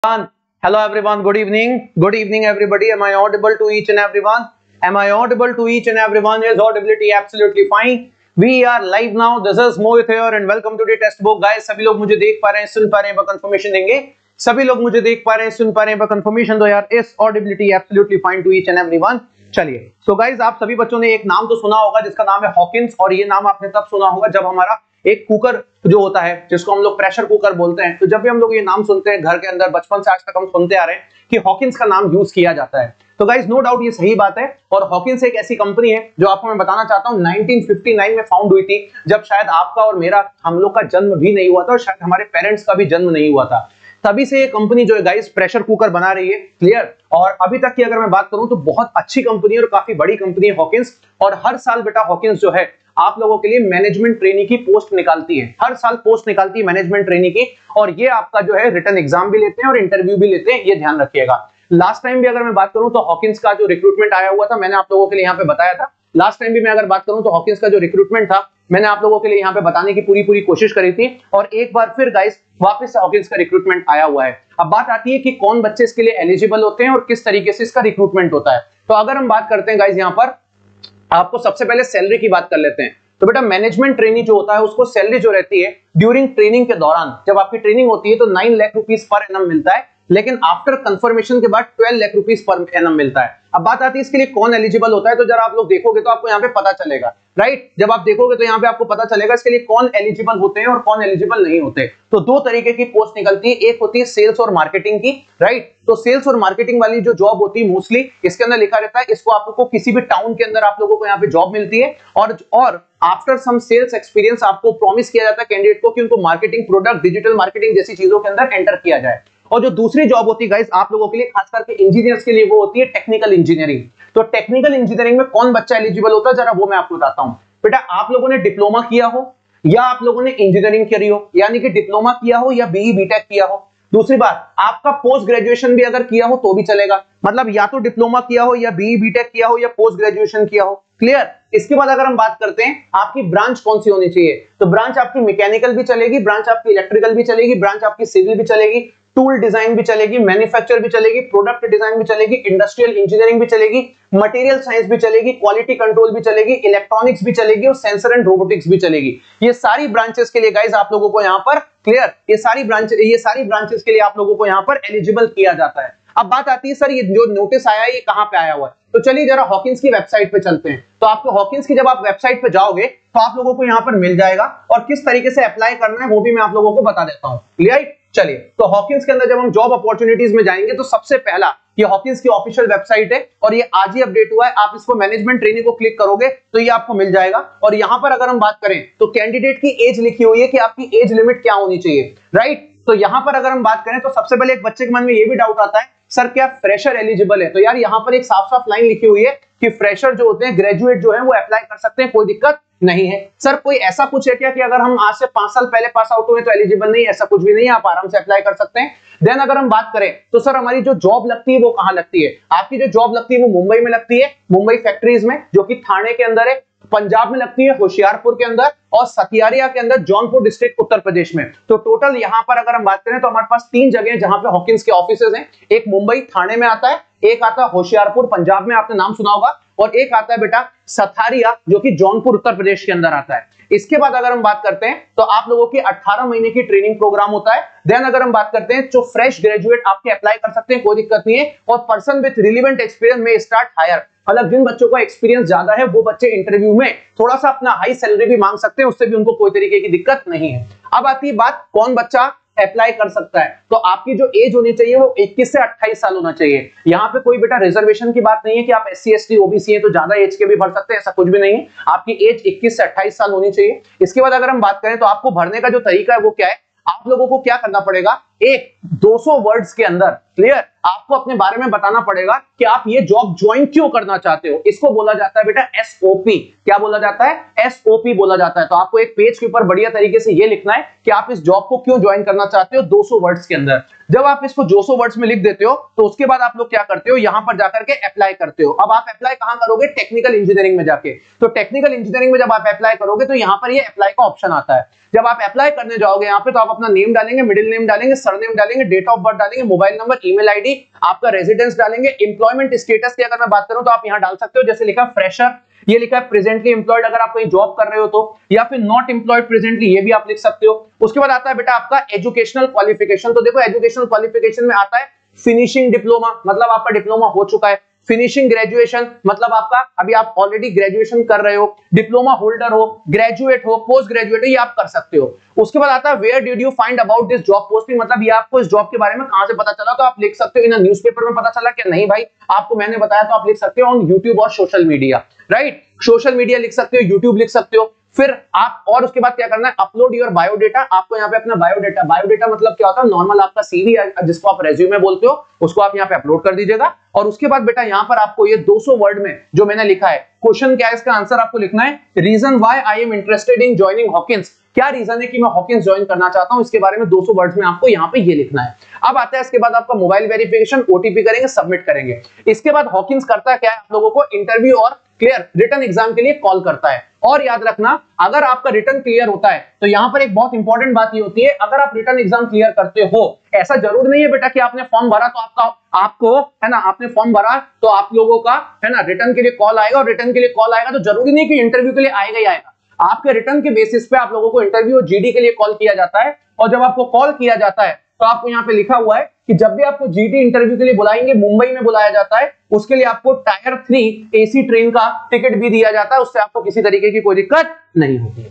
Hello everyone, good evening everybody. Am I audible to each and everyone? Am I audible to each and everyone? Is audibility absolutely fine? We are live now. This is Mohit here and welcome to the test book. Guys, सभी लोग मुझे देख पा रहे हैं, सुन पा रहे हैं, कंफर्मेशन देंगे. सभी लोग मुझे देख पा रहे हैं, सुन पा रहे हैं, कंफर्मेशन दो यार. Is audibility absolutely fine to each and everyone? चलिए. So guys, आप सभी बच्चों ने एक नाम तो सुना होगा जिसका नाम है हॉकिंस, और ये नाम आपने तब सुना होगा जब हमारा एक कुकर जो होता है जिसको हम लोग प्रेशर कुकर बोलते हैं. तो जब भी हम लोग ये नाम सुनते हैं घर के अंदर, बचपन से आज तक हम सुनते आ रहे हैं कि हॉकिंस का नाम यूज किया जाता है. तो गाइस नो डाउट ये सही बात है, और हॉकिंस एक ऐसी कंपनी है जो आपको मैं बताना चाहता हूं 1959 में फाउंड हुई थी, जब शायद आपका और मेरा, हम लोग का जन्म भी नहीं हुआ था और शायद हमारे पेरेंट्स का भी जन्म नहीं हुआ था. तभी से ये कंपनी जो है गाइस प्रेशर कुकर बना रही है. क्लियर. और अभी तक की अगर मैं बात करूं तो बहुत अच्छी कंपनी है और काफी बड़ी कंपनी है हॉकिंस. और हर साल बेटा हॉकिंस जो है आप लोगों के लिए मैनेजमेंट ट्रेनी की पोस्ट निकालती है. हर साल पोस्ट निकालती है मैनेजमेंट ट्रेनी की, और ये आपका जो है रिटन एग्जाम भी लेते हैं और इंटरव्यू भी लेते हैं, ये ध्यान रखिएगा. लास्ट टाइम भी अगर मैं बात करूं तो हॉकिंस का जो रिक्रूटमेंट आया हुआ था मैंने आप लोगों के लिए यहाँ पे बताया था. लास्ट टाइम भी मैं अगर बात करूं तो हॉकिंस का जो रिक्रूटमेंट था मैंने आप लोगों के लिए यहाँ पे बताने की पूरी कोशिश करी थी, और एक बार फिर गाइस वापस से हॉकिंस का रिक्रूटमेंट आया हुआ है. अब बात आती है कि कौन बच्चे इसके लिए एलिजिबल होते हैं और किस तरीके से इसका रिक्रूटमेंट होता है. तो अगर हम बात करते हैं गाइस यहाँ पर, आपको सबसे पहले सैलरी की बात कर लेते हैं. तो बेटा मैनेजमेंट ट्रेनी जो होता है उसको सैलरी जो रहती है ड्यूरिंग ट्रेनिंग के दौरान, जब आपकी ट्रेनिंग होती है तो 9 लाख रुपीस पर एनम मिलता है, लेकिन आफ्टर कंफर्मेशन के बाद 12 लाख रुपीस पर एनम मिलता है. अब बात आती है इसके लिए कौन एलिजिबल होता है, तो जरा आप लोग देखोगे तो आपको यहाँ पे पता चलेगा. राइट. जब आप देखोगे तो यहाँ पे आपको पता चलेगा इसके लिए कौन एलिजिबल होते हैं और कौन एलिजिबल नहीं होते. तो दो तरीके की पोस्ट निकलती है, एक होती है सेल्स और मार्केटिंग की. राइट. तो सेल्स और मार्केटिंग वाली जो जॉब होती है मोस्टली इसके अंदर लिखा रहता है इसको आपको किसी भी टाउन के अंदर आप लोगों को यहाँ पे जॉब मिलती है, और आफ्टर सम सेल्स एक्सपीरियंस आपको प्रॉमिस किया जाता है कैंडिडेट को कि उनको मार्केटिंग, प्रोडक्ट, डिजिटल मार्केटिंग जैसी चीजों के अंदर एंटर किया जाए. और जो दूसरी जॉब होती है गाइस आप लोगों के लिए, खास करके इंजीनियर्स के लिए, वो होती है टेक्निकल इंजीनियरिंग. तो टेक्निकल इंजीनियरिंग में कौन बच्चा एलिजिबल होता है जरा वो मैं आपको बताता हूं. बेटा आप लोगों ने डिप्लोमा किया हो या आप लोगों ने इंजीनियरिंग करी हो, यानी कि डिप्लोमा किया हो या बीई बीटेक किया हो. दूसरी बात, आपका पोस्ट ग्रेजुएशन भी अगर किया हो तो भी चलेगा, मतलब या तो डिप्लोमा किया हो या बीई बीटेक किया हो या पोस्ट ग्रेजुएशन किया हो. क्लियर. इसके बाद अगर हम बात करते हैं आपकी ब्रांच कौन सी होनी चाहिए, तो ब्रांच आपकी मैकेनिकल भी चलेगी, ब्रांच आपकी इलेक्ट्रिकल भी चलेगी, ब्रांच आपकी सिविल भी चलेगी, टूल डिजाइन भी चलेगी, मैन्युफैक्चर भी चलेगी, प्रोडक्ट डिजाइन भी चलेगी, इंडस्ट्रियल इंजीनियरिंग भी चलेगी, मटेरियल साइंस भी चलेगी, क्वालिटी कंट्रोल भी चलेगी, इलेक्ट्रॉनिक्स भी चलेगी और सेंसर एंड रोबोटिक्स भी चलेगी. ये सारी ब्रांचेस के लिए गाइस आप लोगों को यहाँ पर, क्लियर, ये सारी ब्रांचेस के लिए आप लोगों को यहाँ पर एलिजिबल किया जाता है. अब बात आती है सर ये जो नोटिस आया है ये कहां पे आया हुआ है, तो चलिए जरा हॉकिंस की वेबसाइट पे चलते हैं. तो आपको हॉकिंस की जब आप वेबसाइट पे जाओगे तो आप लोगों को यहाँ पर मिल जाएगा, और किस तरीके से अप्लाई करना है वो भी मैं आप लोगों को बता देता हूँ. क्लियर. चलिए, तो हॉकिंस के अंदर जब हम जॉब अपॉर्चुनिटीज में जाएंगे तो सबसे पहला ये हॉकिंस की ऑफिशियल वेबसाइट है, और ये आज ही अपडेट हुआ है. आप इसको मैनेजमेंट ट्रेनिंग को क्लिक करोगे तो ये आपको मिल जाएगा. और यहां पर अगर हम बात करें तो कैंडिडेट की एज लिखी हुई है कि आपकी एज लिमिट क्या होनी चाहिए. राइट. तो यहां पर अगर हम बात करें तो सबसे पहले एक बच्चे के मन में ये भी डाउट आता है सर क्या फ्रेशर एलिजिबल है, तो यार यहां पर एक साफ साफ लाइन लिखी हुई है कि फ्रेशर जो होते हैं, ग्रेजुएट जो है वो अप्लाई कर सकते हैं, कोई दिक्कत नहीं है. सर कोई ऐसा कुछ है क्या कि अगर हम आज से 5 साल पहले पास आउट हुए तो एलिजिबल नहीं, ऐसा कुछ भी नहीं है, आप आराम से अप्लाई कर सकते हैं. देन अगर हम बात करें तो सर हमारी जो जॉब लगती है वो कहां लगती है, आपकी जो जॉब लगती है वो मुंबई में लगती है, मुंबई फैक्ट्रीज में जो कि थाने के अंदर है, पंजाब में लगती है होशियारपुर के अंदर, और सतियारिया के अंदर जौनपुर डिस्ट्रिक्ट उत्तर प्रदेश में. तो टोटल यहां पर अगर हम बात करें तो हमारे पास 3 जगह जहां पे हॉकिंस के ऑफिसेज हैं. एक मुंबई थाने में आता है, एक आता है होशियारपुर पंजाब में, आपने नाम सुना होगा, और एक आता है बेटा सथारिया जो कि जौनपुर उत्तर प्रदेश के अंदर आता है. इसके बाद अगर हम बात करते हैं तो आप लोगों की 18 महीने की ट्रेनिंग प्रोग्राम होता है. देन अगर हम बात करते हैं जो फ्रेश ग्रेजुएट आपके अप्लाई कर सकते हैं, कोई दिक्कत नहीं है, और पर्सन विद रिलेवेंट एक्सपीरियंस में स्टार्ट हायर, मतलब जिन बच्चों का एक्सपीरियंस ज्यादा है वो बच्चे इंटरव्यू में थोड़ा सा अपना हाई सैलरी भी मांग सकते हैं, उससे भी उनको कोई तरीके की दिक्कत नहीं है. अब आती है बात कौन बच्चा अप्लाई कर सकता है, तो आपकी जो एज होनी चाहिए वो 21 से 28 साल होना चाहिए. यहाँ पे कोई बेटा रिजर्वेशन की बात नहीं है कि आप SC ST OBC है तो ज्यादा एज के भी भर सकते हैं, ऐसा कुछ भी नहीं है. आपकी एज 21 से 28 साल होनी चाहिए. इसके बाद अगर हम बात करें तो आपको भरने का जो तरीका है वो क्या है, आप लोगों को क्या करना पड़ेगा, एक 200 वर्ड्स के अंदर, क्लियर, आपको अपने बारे में बताना पड़ेगा कि आप ये जॉब ज्वाइन क्यों करना चाहते हो. इसको बोला जाता है बेटा SOP. क्या बोला जाता है? SOP बोला जाता है. तो आपको एक पेज के ऊपर बढ़िया तरीके से ये लिखना है कि आप इस जॉब को क्यों ज्वाइन करना चाहते हो 200 वर्ड्स के अंदर. जब आप इसको 200 वर्ड्स में लिख देते हो तो उसके बाद आप लोग क्या करते हो, यहां पर जाकर के अप्लाई करते हो. अब आप अप्लाई कहां करोगे, टेक्निकल इंजीनियरिंग में जाके. तो टेक्निकल इंजीनियरिंग में जब आप अप्लाई करोगे तो यहां पर ये अप्लाई का ऑप्शन आता है. जब आप अप्लाई करने जाओगे यहाँ पे तो आप अपना नेम डालेंगे, मिडिल नेम डालेंगे, सरनेम डालेंगे, डेट ऑफ बर्थ डालेंगे, मोबाइल नंबर, ईमेल आईडी, आपका रेजिडेंस डालेंगे। एम्प्लॉयमेंट स्टेटस की अगर मैं बात करूं तो आप यहां डाल सकते हो, जैसे लिखा फ्रेशर, ये लिखा है प्रेजेंटली एम्प्लॉयड अगर आप कहीं जॉब कर रहे हो तो, या फिर नॉट एम्प्लॉयड प्रेजेंटली, ये भी आप लिख सकते हो। उसके बाद आता है बेटा आपका एजुकेशनल क्वालिफिकेशन। तो देखो एजुकेशनल क्वालिफिकेशन में आता है फिनिशिंग डिप्लोमा, मतलब आपका डिप्लोमा हो चुका है। फिनिशिंग ग्रेजुएशन मतलब आपका अभी आप ऑलरेडी ग्रेजुएशन कर रहे हो, डिप्लोमा होल्डर हो, ग्रेजुएट हो, पोस्ट ग्रेजुएट हो, ये आप कर सकते हो। उसके बाद आता है where did you find about this job posting, मतलब ये आपको इस जॉब के बारे में कहां से पता चला, तो आप लिख सकते हो इन न्यूज़पेपर में पता चला क्या, नहीं भाई आपको मैंने बताया, तो आप लिख सकते हो ऑन यूट्यूब और social media, right. Social media लिख सकते हो, यूट्यूब लिख सकते हो। फिर आप और उसके बाद क्या करना है, अपलोड योर बायोडेटा। आपको यहाँ पे अपना बायोडेटा, बायोडेटा मतलब क्या होता है, नॉर्मल आपका सीवी जिसको आप रेज्यूमे बोलते हो, उसको आप यहाँ पे अपलोड कर दीजिएगा। और उसके बाद बेटा यहाँ पर आपको ये 200 वर्ड में जो मैंने लिखा है, क्वेश्चन क्या है इसका आंसर आपको लिखना है, reason why I am interested in joining Hawkins, क्या रीजन है कि मैं हॉकिंस ज्वाइन करना चाहता हूं, इसके बारे में 200 वर्ड्स में आपको यहाँ पे ये लिखना है। अब आता है इसके बाद आपका मोबाइल वेरिफिकेशन, ओटीपी करेंगे, सबमिट करेंगे। इसके बाद हॉकिंस करता क्या है, आप लोगों को इंटरव्यू और क्लियर रिटर्न एग्जाम के लिए कॉल करता है। और याद रखना, अगर आपका रिटर्न क्लियर होता है तो यहां पर एक बहुत इंपॉर्टेंट बात ये होती है, अगर आप रिटर्न एग्जाम क्लियर करते हो, ऐसा जरूर नहीं है बेटा कि आपने फॉर्म भरा तो आपको है ना, आपने फॉर्म भरा तो आप लोगों का है ना रिटर्न के लिए कॉल आएगा, और रिटर्न के लिए कॉल आएगा तो जरूरी नहीं कि इंटरव्यू के लिए आएगा ही आएगा। आपके रिटर्न के बेसिस पे आप लोगों को इंटरव्यू और जीडी के लिए कॉल किया जाता है। और जब आपको कॉल किया जाता है तो आपको यहाँ पे लिखा हुआ है कि जब भी आपको जीडी इंटरव्यू के लिए बुलाएंगे, मुंबई में बुलाया जाता है, उसके लिए आपको टायर 3 एसी ट्रेन का टिकट भी दिया जाता है, उससे आपको किसी तरीके की कोई दिक्कत नहीं होती है।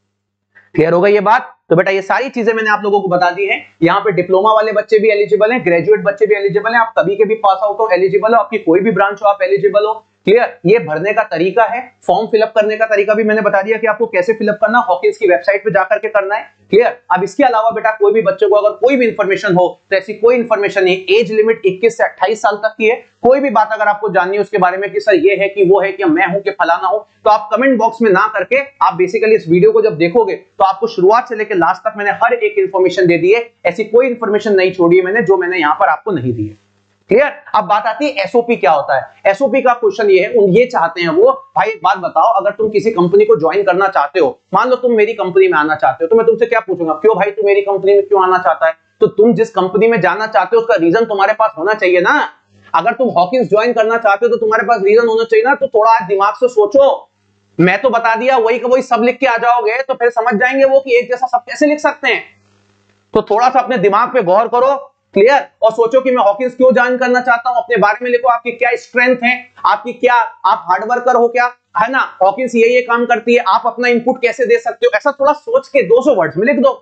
क्लियर होगा ये बात। तो बेटा ये सारी चीजें मैंने आप लोगों को बता दी हैं। यहाँ पे डिप्लोमा वाले बच्चे भी एलिजिबल हैं, ग्रेजुएट बच्चे भी एलिजिबल हैं, आप कभी के भी पास आउट हो एलिजिबल हो, आपकी कोई भी ब्रांच हो आप एलिजिबल हो। क्लियर। ये भरने का तरीका है, फॉर्म फिलअप करने का तरीका भी मैंने बता दिया कि आपको कैसे फिलअप करना, हॉकिंस की वेबसाइट पे जाकर के करना है। क्लियर। अब इसके अलावा बेटा कोई भी बच्चे को अगर कोई भी इंफॉर्मेशन हो तो ऐसी कोई इंफॉर्मेशन नहीं, एज लिमिट 21 से 28 साल तक की है। कोई भी बात अगर आपको जाननी है उसके बारे में कि सर ये है कि वो है कि मैं हूं कि फलाना हूं, तो आप कमेंट बॉक्स में ना करके आप बेसिकली इस वीडियो को जब देखोगे तो आपको शुरुआत से लेकर लास्ट तक मैंने हर एक इंफॉर्मेशन दे दी है, ऐसी कोई इंफॉर्मेशन नहीं छोड़ी है मैंने जो मैंने यहां पर आपको नहीं दी है। क्लियर। अब बात आती है एसओपी क्या होता है। एसओपी का क्वेश्चन ये है, ये चाहते हैं वो, भाई एक बात बताओ, अगर तुम किसी कंपनी को ज्वाइन करना चाहते हो, मान लो तुम मेरी कंपनी में आना चाहते हो, तो मैं तुमसे क्या पूछूंगा, क्यों भाई तू मेरी कंपनी में क्यों आना चाहता है, तो तुम जिस कंपनी में जाना चाहते हो उसका रीजन तुम्हारे पास होना चाहिए ना। अगर तुम हॉकिंस ज्वाइन करना चाहते हो तो तुम्हारे पास रीजन होना चाहिए ना, तो थोड़ा दिमाग से सोचो। मैं तो बता दिया वही का वही सब लिख के आ जाओगे तो फिर समझ जाएंगे वो कि एक जैसा सब कैसे लिख सकते हैं। तो थोड़ा सा अपने दिमाग पे गौर करो। क्लियर। और सोचो कि मैं हॉकिंस क्यों ज्वाइन करना चाहता हूं, अपने बारे में लिखो, आपकी क्या स्ट्रेंथ है, आपकी क्या, आप हार्डवर्कर हो क्या, है ना, हॉकिंस ये काम करती है, आप अपना इनपुट कैसे दे सकते हो, ऐसा थोड़ा सोच के 200 वर्ड्स में लिख दो।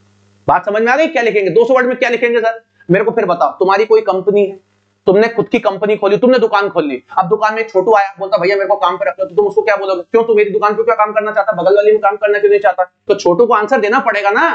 बात समझ में आ गई, क्या लिखेंगे 200 वर्ड में, क्या लिखेंगे सर मेरे को फिर बताओ। तुम्हारी कोई कंपनी है, तुमने खुद की कंपनी खोली, तुमने दुकान खोल ली, अब दुकान में छोटू आया बोलता भैया मेरे को काम पे रख लो, तो तुम उसको क्या बोलोगे, क्यों तू मेरी दुकान पे क्या काम करना चाहता, बगल वाली में काम करना क्यों नहीं चाहता, तो छोटू को आंसर देना पड़ेगा ना।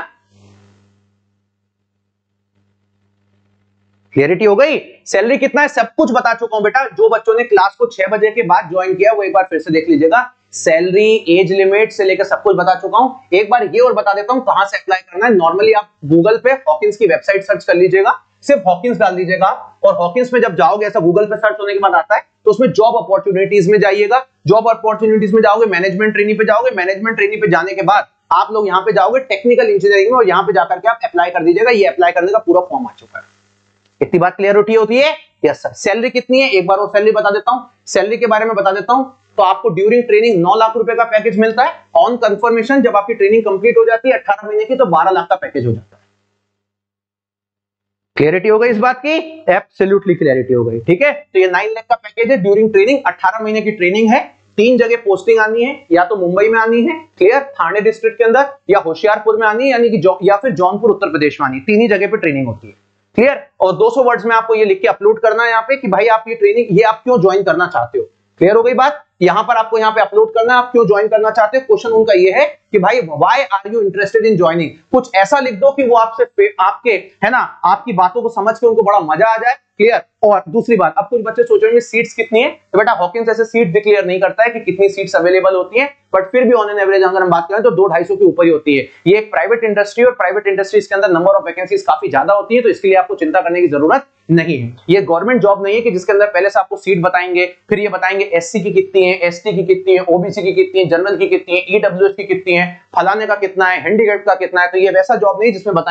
क्लियरिटी हो गई। सैलरी कितना है सब कुछ बता चुका हूं बेटा, जो बच्चों ने क्लास को 6 बजे के बाद ज्वाइन किया वो एक बार फिर से देख लीजिएगा। सैलरी, एज लिमिट से लेकर सब कुछ बता चुका हूं। एक बार ये और बता देता हूं कहां से अप्लाई करना है। नॉर्मली आप गूगल पे हॉकिंस की वेबसाइट सर्च कर लीजिएगा, सिर्फ हॉकिंस डाल दीजिएगा, और हॉकिंस में जब जाओगे, ऐसा गूगल पे सर्च होने के बाद आता है, तो उसमें जॉब अपॉर्चुनिटीज में जाइएगा। जॉब अपॉर्चुनिटीज में जाओगे, मैनेजमेंट ट्रेनिंग पे जाओगे, मैनेजमेंट ट्रेनिंग पे जाने के बाद आप लोग यहाँ पे जाओगे टेक्निकल इंजीनियरिंग में, और यहाँ पे जाकर के आप अप्लाई कर दीजिएगा। ये अप्लाई करने का पूरा फॉर्म आ चुका है। इतनी बात क्लियर होती है। Yes sir. सैलरी कितनी है एक बार और सैलरी बता देता हूं, सैलरी के बारे में बता देता हूं। तो आपको ड्यूरिंग ट्रेनिंग 9 लाख रुपए का पैकेज मिलता है। ऑन कंफर्मेशन जब आपकी ट्रेनिंग कंप्लीट हो जाती है 18 महीने की, तो 12 लाख का पैकेज हो जाता है। क्लियरिटी हो गई इस बात की, एब्सोल्युटली क्लियरिटी हो गई। ठीक है, तो ये 9 लाख का पैकेज है ड्यूरिंग ट्रेनिंग, 18 महीने की ट्रेनिंग है। 3 जगह पोस्टिंग आनी है, या तो मुंबई में आनी है, क्लियर, थाने डिस्ट्रिक्ट के अंदर, या होशियारपुर में आनी है, यानी कि या फिर जौनपुर उत्तर प्रदेश में आनी है। 3 ही जगह पे ट्रेनिंग होती है। क्लियर। और 200 वर्ड्स में आपको ये लिख के अपलोड करना है यहाँ पे कि भाई आप ये ट्रेनिंग, ये आप क्यों ज्वाइन करना चाहते हो। क्लियर हो गई बात। यहां पर आपको यहाँ पे अपलोड करना है आप क्यों ज्वाइन करना चाहते हो। क्वेश्चन उनका ये है कि भाई why are you interested in joining, कुछ ऐसा लिख दो कि वो आपसे आपके है ना, आपकी बातों को समझ के उनको बड़ा मजा आ जाए। क्लियर। और दूसरी बात, अब कुछ बच्चे सोचेंगे सीट्स कितनी है, तो बेटा हॉकिंस ऐसे सीट डिक्लेयर नहीं करता है कि कितनी सीट्स अवेलेबल होती हैं, बट फिर भी ऑन एन एवरेज अगर हम बात करें तो 200-250 के ऊपर ही होती है। ये एक प्राइवेट इंडस्ट्री, और प्राइवेट इंडस्ट्रीज के अंदर नंबर ऑफ वैकेंसीज काफी ज्यादा होती है, तो इसके लिए आपको चिंता करने की जरूरत नहीं है। ये गवर्नमेंट जॉब नहीं है कि जिसके अंदर पहले से आपको सीट बताएंगे, फिर ये बताएंगे एससी की कितनी है, एसटी की कितनी है, ओबीसी की कितनी है, जनरल की कितनी है, ईडब्ल्यूएस की कितनी है, फलाने का कितना है, हैंडीकैप का कितना है। तो ये वैसा जॉब नहीं जिसमें बताएंगे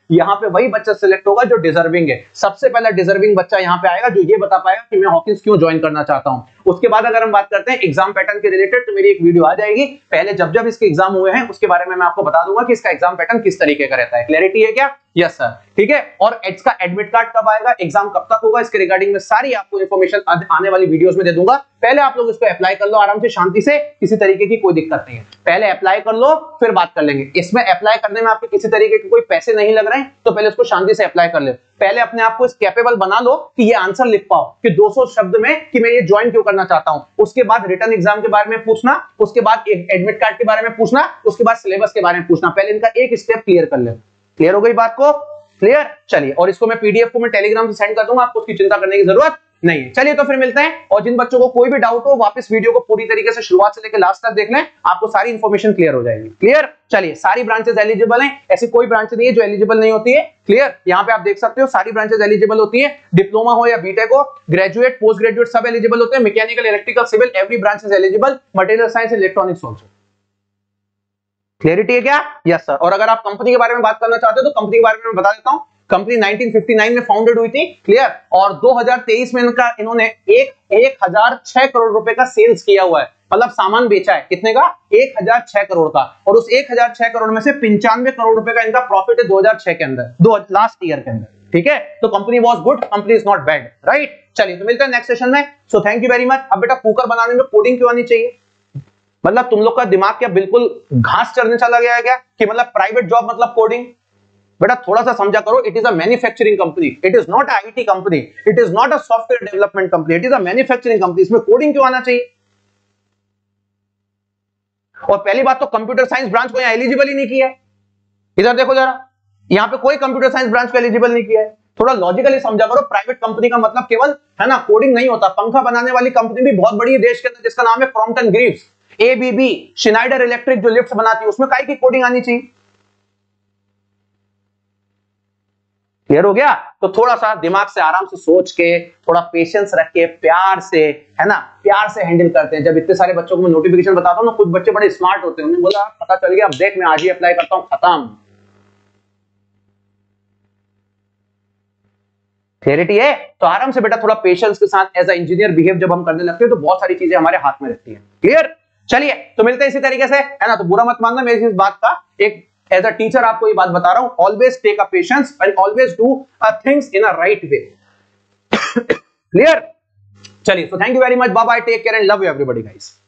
यहाँ पे वही बच्चा सिलेक्ट होगा जो डिजर्विंग है। सबसे पहला डिजर्विंग बच्चा यहाँ पे आएगा जो ये बता पाएगा कि मैं हॉकिंस क्यों ज्वाइन करना चाहता हूँ। उसके बाद अगर हम बात करते हैं एग्जाम पैटर्न के रिलेटेड, तो मेरी एक वीडियो आ जाएगी। पहले जब जब इसके एग्जाम हुए हैं उसके बारे में मैं आपको बता दूंगा कि इसका एग्जाम पैटर्न किस तरीके का रहता है। क्लैरिटी है क्या? यस सर, ठीक है। और इसका एडमिट कार्ड कब आएगा, एग्जाम कब तक होगा, इसके रिगार्डिंग में सारी आपको इन्फॉर्मेशन आने वाली वीडियोस में दे दूंगा। पहले आप लोग इसको अप्लाई कर लो आराम से, शांति से, किसी तरीके की कोई दिक्कत नहीं है। पहले अप्लाई कर लो फिर बात कर लेंगे। इसमें अप्लाई करने में आपके किसी तरीके के कोई पैसे नहीं लग रहे हैं, तो पहले इसको शांति से अप्लाई कर ले। पहले अपने आप को इस कैपेबल बना लो कि ये आंसर लिख पाओ कि 200 शब्द में कि मैं ये ज्वाइन क्यों करना चाहता हूं। उसके बाद रिटर्न एग्जाम के बारे में पूछना, उसके बाद एडमिट कार्ड के बारे में पूछना, उसके बाद सिलेबस के बारे में पूछना। पहले इनका एक स्टेप क्लियर कर ले। क्लियर हो गई बात को? क्लियर। चलिए, और इसको मैं पीडीएफ को मैं टेलीग्राम से सेंड कर दूंगा, आपको उसकी चिंता करने की जरूरत नहीं है। चलिए, तो फिर मिलते हैं। और जिन बच्चों को कोई भी डाउट हो वापस वीडियो को पूरी तरीके से शुरुआत से लेकर लास्ट तक देख लें, आपको सारी इंफॉर्मेशन क्लियर हो जाएगी। क्लियर। चलिए, सारी ब्रांचेस एलिजिबल हैं, ऐसी कोई ब्रांच नहीं है जो एलिजिबल नहीं होती है। क्लियर। यहाँ पे आप देख सकते हो सारी ब्रांचेस एलिजिबल होती है, डिप्लोमा हो या बीटेक हो, ग्रेजुएट, पोस्ट ग्रेजुएट सब एलिजिबल होते हैं। Mechanical, electrical, civil, every branch is eligible. Material science, electronics also. Clarity है क्या? Yes sir. और अगर आप कंपनी के बारे में बात करना चाहते हो तो कंपनी के बारे में मैं बता देता हूं। कंपनी 1959 में फाउंडेड हुई थी। क्लियर। और 2023 में इन्होंने 1006 करोड़ रुपए का सेल्स किया हुआ है, मतलब सामान बेचा है। कितने का? 1006 करोड़ का। और उस 1006 करोड़ में से 95 करोड़ रुपए का इनका प्रॉफिट है 2006 के अंदर, लास्ट ईयर के अंदर। ठीक है, तो company was good, company is not bad, right. चलिए, तो मिलते हैं नेक्स्ट सेशन में। So thank you very much. अब बेटा, कुकर बनाने में कोडिंग क्यों आनी चाहिए? मतलब तुम लोग का दिमाग क्या बिल्कुल घास चढ़ने चला गया है क्या कि मतलब प्राइवेट जॉब मतलब कोडिंग? बेटा थोड़ा सा समझा करो। It is a manufacturing company, it is not IT company, it is not a software development company, it is a manufacturing company. इसमें कोडिंग क्यों आना चाहिए? और पहली बात तो कंप्यूटर साइंस ब्रांच को यहां एलिजिबल ही नहीं किया है। इधर देखो जरा, यहां पे कोई कंप्यूटर साइंस ब्रांच को एलिजिबल नहीं किया है। थोड़ा लॉजिकली समझा करो। प्राइवेट कंपनी का मतलब केवल है ना कोडिंग नहीं होता। पंखा बनाने वाली कंपनी भी बहुत बड़ी है देश के अंदर, जिसका नाम है Crompton Greaves. ABB, Schneider Electric जो लिफ्ट बनाती है, उसमें काहे की कोडिंग आनी चाहिए? क्लियर हो गया? तो थोड़ा सा दिमाग से आराम से सोच के, थोड़ा पेशेंस रख के, प्यार से, है ना, प्यार से हैंडल करते हैं। जब इतने सारे बच्चों को मैं नोटिफिकेशन बताता हूं ना, कुछ बच्चे बड़े स्मार्ट होते हैं, उन्हें बोला पता चल गया, अब देख मैं आज ही अप्लाई करता हूं, खत्म। क्लियरिटी है? तो आराम से बेटा थोड़ा पेशेंस के साथ एज अ इंजीनियर बिहेव जब हम करने लगते हैं तो बहुत सारी चीजें हमारे हाथ में रहती हैं। क्लियर। चलिए, तो मिलते हैं इसी तरीके से, है ना। तो बुरा मत मानना, मेरी इस बात का एक एज अ टीचर आपको ये बात बता रहा हूं। Always take a patience and always do things in a right way. Clear. चलिए, so thank you very much, bye bye, take care and love you everybody guys।